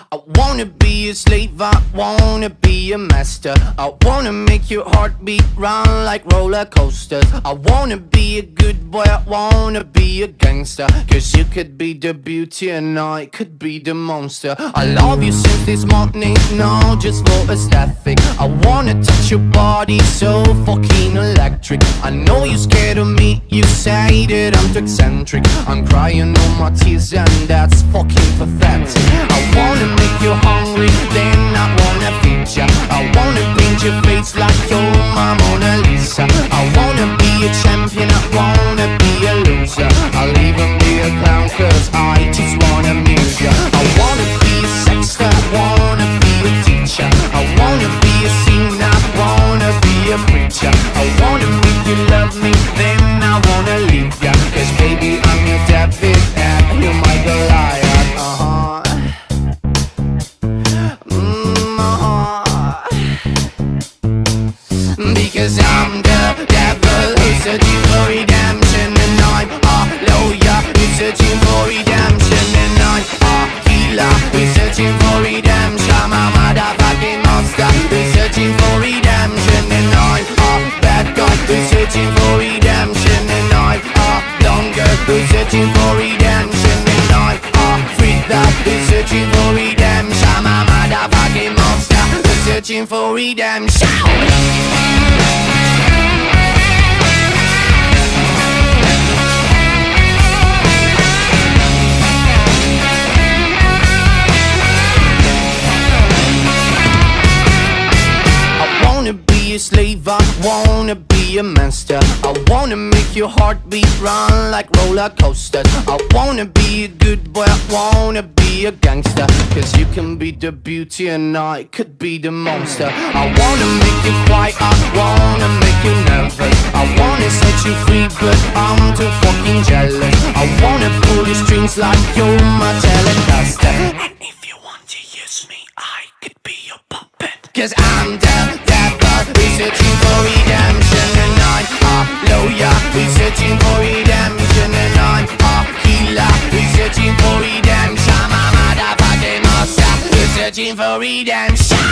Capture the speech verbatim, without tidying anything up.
I wanna be a slave, I wanna be a master. I wanna make your heartbeat run like roller coasters. I wanna be a good boy, I wanna be a gangster. Cause you could be the beauty and I could be the monster. I love you since this morning, no, just for aesthetic. I wanna touch your body so fucking electric. I know you're scared of me, you say that I'm too eccentric. I'm crying all my tears and that's fucking pathetic. I wanna make you hungry, then I wanna feed ya. I wanna paint your face like you're my Mona Lisa. I wanna be a champion, I wanna be a loser. I'll even be a clown cause I just wanna amuse ya. I wanna be a sexter, I wanna be a teacher. I wanna be a singer, I wanna be a preacher. I wanna make you love me, then I wanna leave ya. Cause baby I'm your David and you're my Goliath. Uh-huh. Because I'm the devil who's searching for redemption. And I'm a lawyer who's searching for redemption. And I'm a healer who's searching for redemption. I'm a motherfucking monster who's searching for redemption. And I'm a bad guy who's searching for redemption. And I'm a blonde girl who's searching for redemption. And I'm a freak that who's searching for redemption. I'm a motherfucking monster who's searching for redemption. Be a slave, I wanna be a master. I wanna make your heartbeat run like roller coasters. I wanna be a good boy, I wanna be a gangster. Cause you can be the beauty and I could be the monster. I wanna make you quiet, I wanna make you nervous. I wanna set you free but I'm too fucking jealous. I wanna pull your strings like you're my Telecaster. And if you want to use me, I could be your puppet. Cause I'm the devil, we're searching for redemption. And I'm a lawyer, we're searching for redemption. And I'm a healer, we're searching for redemption. I'm a motherfucking monster, we're searching for redemption.